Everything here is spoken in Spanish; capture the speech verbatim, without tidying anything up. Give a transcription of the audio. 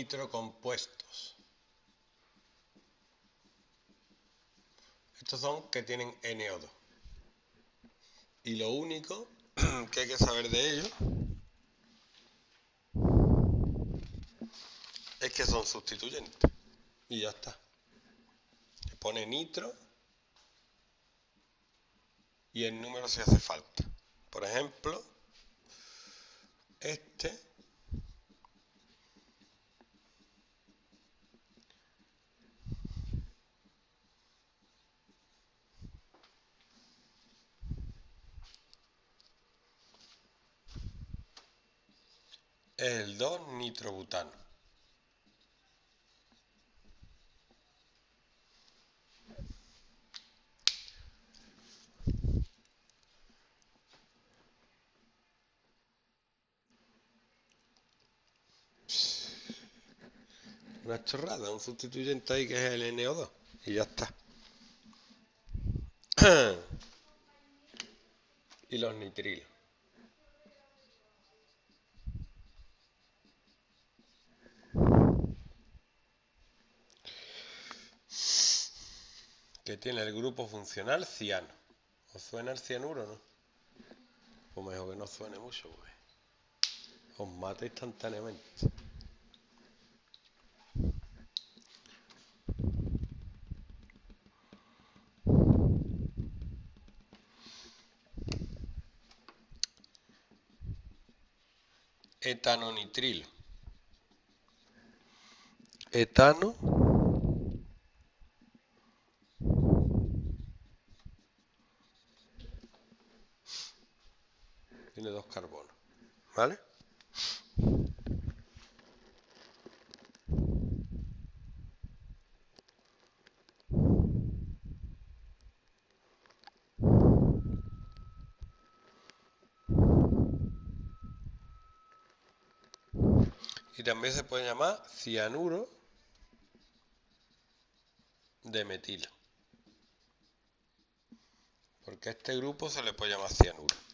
nitrocompuestos. Estos son que tienen N O dos. Y lo único que hay que saber de ellos es que son sustituyentes. Y ya está. Se pone nitro y el número si hace falta. Por ejemplo, este es el dos nitrobutano. Una chorrada, un sustituyente ahí que es el N O dos. Y ya está. Y los nitrilos. Que tiene el grupo funcional ciano. ¿Os suena el cianuro o no? O mejor que no suene mucho, pues os mata instantáneamente. Etanonitrilo. Etano tiene dos carbonos, ¿vale? Y también se puede llamar cianuro de metilo. Porque a este grupo se le puede llamar cianuro.